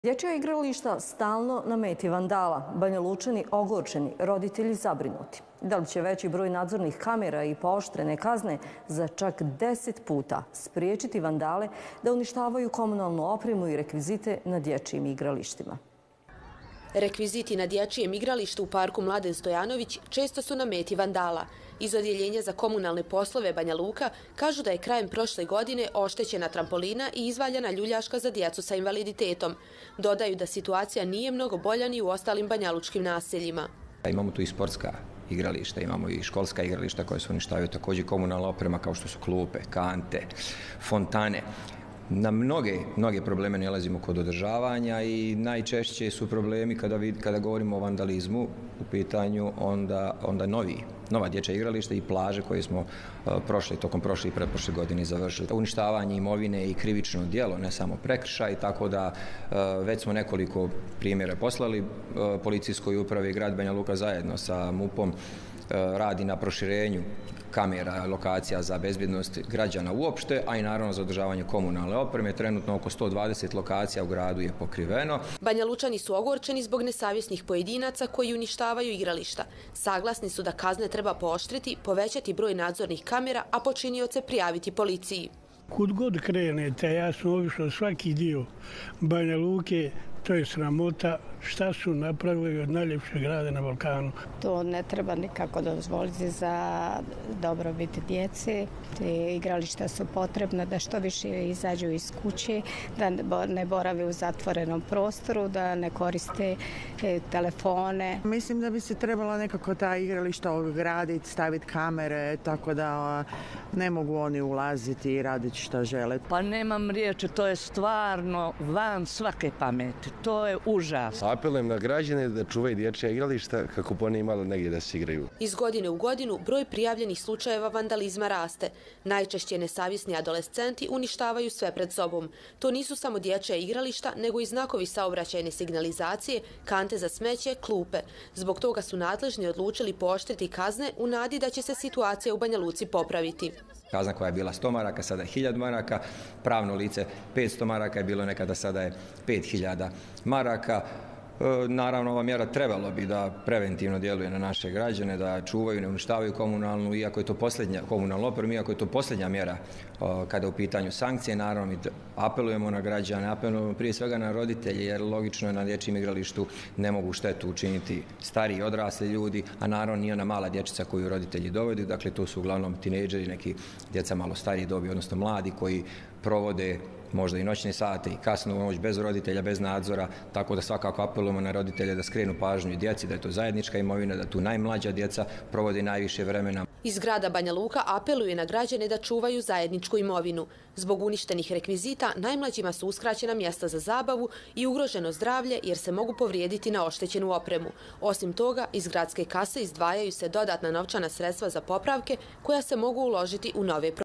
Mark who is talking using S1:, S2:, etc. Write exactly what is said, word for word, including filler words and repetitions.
S1: Dječja igrališta stalno na meti vandala, Banjalučani ogorčeni, roditelji zabrinuti. Da li će veći broj nadzornih kamera i pooštrene kazne za čak deset puta spriječiti vandale da uništavaju komunalnu opremu i rekvizite na dječjim igralištima?
S2: Rekviziti na dječjem igralištu u parku Mladen Stojanović često su na meti vandala. Iz Odjeljenja za komunalne poslove Banja Luka kažu da je krajem prošle godine oštećena trampolina i izvaljena ljuljaška za djecu sa invaliditetom. Dodaju da situacija nije mnogo bolja ni u ostalim banjalučkim naseljima.
S3: Imamo tu i sportska igrališta, imamo i školska igrališta koje se uništavaju, također komunalna oprema kao što su klupe, kante, fontane. Na mnoge, mnoge probleme nalazimo kod održavanja i najčešće su problemi kada, vid, kada govorimo o vandalizmu u pitanju onda, onda novi, nova dječja igrališta i plaže koje smo uh, prošle, tokom prošle i pretprošle godine završili. Uništavanje imovine i krivično djelo, ne samo prekršaj, tako da uh, već smo nekoliko primjera poslali uh, policijskoj upravi. Grad Banja Luka zajedno sa MUP-om uh, radi na proširenju kamera, lokacija za bezbjednost građana uopšte, a i naravno za održavanje komunalne opreme. Trenutno oko sto dvadeset lokacija u gradu je pokriveno.
S2: Banjalučani su ogorčeni zbog nesavjesnih pojedinaca koji uništavaju igrališta. Saglasni su da kazne treba pooštriti, povećati broj nadzornih kamera, a počinioce prijaviti policiji.
S4: Kud god krenete, ja sam obišao svaki dio Banja Luke, to je sramota šta su napravili od najljepšeg grada na Balkanu.
S5: To ne treba nikako dozvoliti za dobrobit djece. Te igrališta su potrebna da što više izađu iz kuće, da ne borave u zatvorenom prostoru, da ne koriste telefone.
S6: Mislim da bi se trebalo nekako ta igrališta ograditi, staviti kamere, tako da ne mogu oni ulaziti i raditi šta žele.
S7: Pa nemam riječi, to je stvarno van svake pameti. To je užas.
S8: Apelujem na građane da čuvaju dječja igrališta kako bi oni imali negdje da se igraju.
S2: Iz godine u godinu broj prijavljenih slučajeva vandalizma raste. Najčešće nesavjesni adolescenti uništavaju sve pred sobom. To nisu samo dječja igrališta, nego i znakovi saobraćajne signalizacije, kante za smeće, klupe. Zbog toga su nadležni odlučili pooštriti kazne u nadi da će se situacija u Banja Luci popraviti.
S3: Kazna koja je bila sto maraka, sada je hiljadu maraka, pravno lice petsto maraka je bilo nekada, sada je pet hiljada maraka. Naravno, ova mjera trebalo bi da preventivno djeluje na naše građane, da čuvaju, ne uništavaju komunalnu, iako je to posljednja komunalna oprema, iako je to posljednja mjera kada je u pitanju sankcije. Naravno, mi apelujemo na građane, apelujemo prije svega na roditelje, jer logično je na dječjem igralištu ne mogu štetu učiniti stariji i odrasli ljudi, a naravno nije ona mala dječica koju roditelji dovode. Dakle, to su uglavnom tinejdžeri, neki djeca malo stariji dobi, odnosno mladi koji provode možda i noćne sate i kasno u noć bez roditelja, bez nadzora, tako da svakako apelujemo na roditelje da skrenu pažnju djeci, da je to zajednička imovina, da tu najmlađa djeca provode najviše vremena.
S2: Iz grada Banja Luka apeluje na građane da čuvaju zajedničku imovinu. Zbog uništenih rekvizita najmlađima su uskraćena mjesta za zabavu i ugroženo zdravlje jer se mogu povrijediti na oštećenu opremu. Osim toga, iz gradske kase izdvajaju se dodatna novčana sredstva za popravke koja se mogu uložiti u nove projekte.